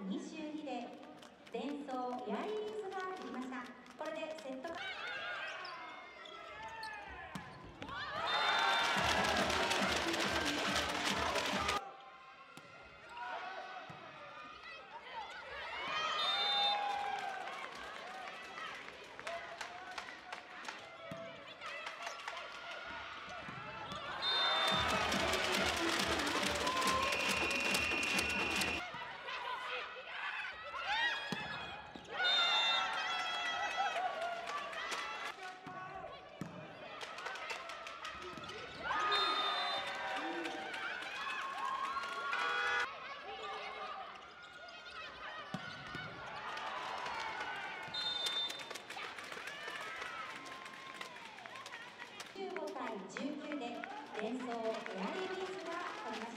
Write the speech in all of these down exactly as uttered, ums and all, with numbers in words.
にじゅうにでデンソーエアリリースが切りました。これでセットじゅうごたいじゅうきゅうでデンソーエアリリースが取りました。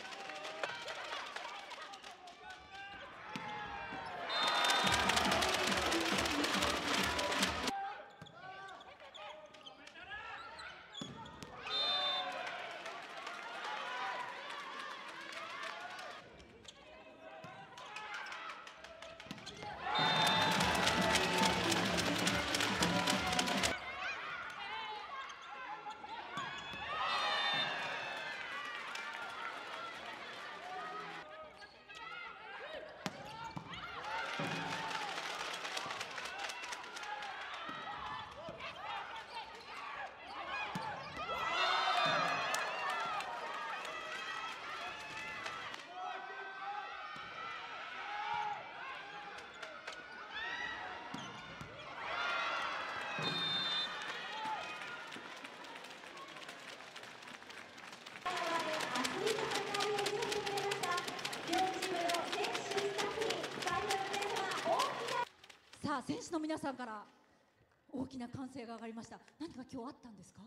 さあ、選手の皆さんから大きな歓声が上がりました。何か今日あったんですか？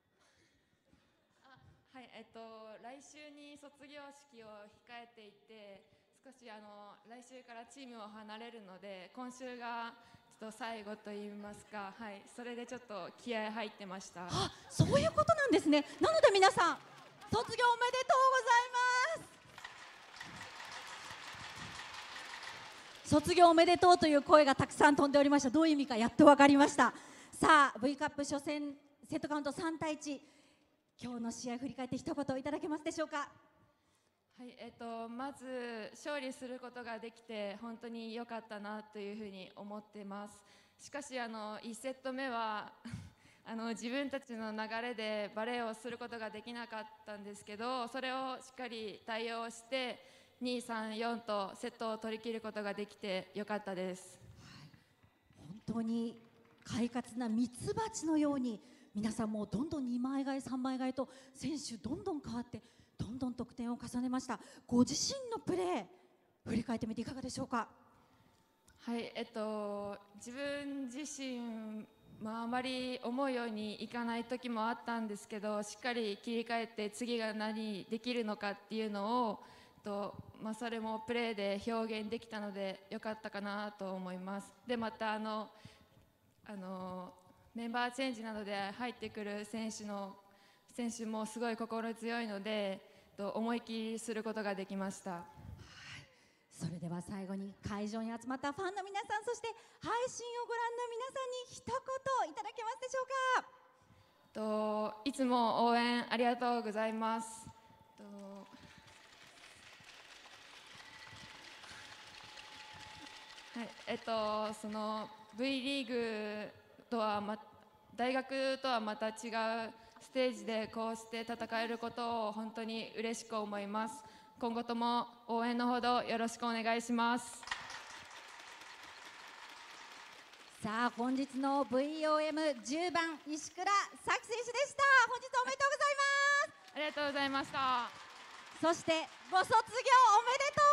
あ、はい、えっと来週に卒業式を控えていて、少しあの来週からチームを離れるので、今週がちょっと最後と言いますか、はい、それでちょっと気合い入ってました。 あ、そういうことなんですね。なので皆さん、卒業おめでとうございます。卒業おめでとうという声がたくさん飛んでおりました。どういう意味かやっと分かりました。さあ、 V カップ初戦セットカウントさんたいいち、今日の試合振り返って一言いただけますでしょうか？ はい、えっと、まず勝利することができて本当に良かったなというふうに思っています。しかしあのいちセット目はあの自分たちの流れでバレーをすることができなかったんですけど、それをしっかり対応してに、さん、よんとセットを取り切ることができて良かったです。 はい、本当に快活なミツバチのように皆さんもどんどんにまい替えさんまい替えと選手どんどん変わってどんどん得点を重ねました。ご自身のプレー振り返ってみていかがでしょうか？ はい、えっと自分自身、まあ、あまり思うようにいかない時もあったんですけど、しっかり切り替えて次が何できるのかっていうのをと、まあ、それもプレーで表現できたので良かったかなと思います。でまたあのあのメンバーチェンジなどで入ってくる選手の選手もすごい心強いのでと思い切りすることができました。はい、 それでは最後に会場に集まったファンの皆さん、そして配信をご覧の皆さんに一言いただけますでしょうか？ といつも応援ありがとうございます。とはい、えっとその V リーグとは、ま、大学とはまた違うステージでこうして戦えることを本当に嬉しく思います。今後とも応援のほどよろしくお願いします。 さあ、本日の ブイオーエムじゅうばん石倉咲選手でした。本日おめでとうございます。 ありがとうございました。 そしてご卒業おめでとう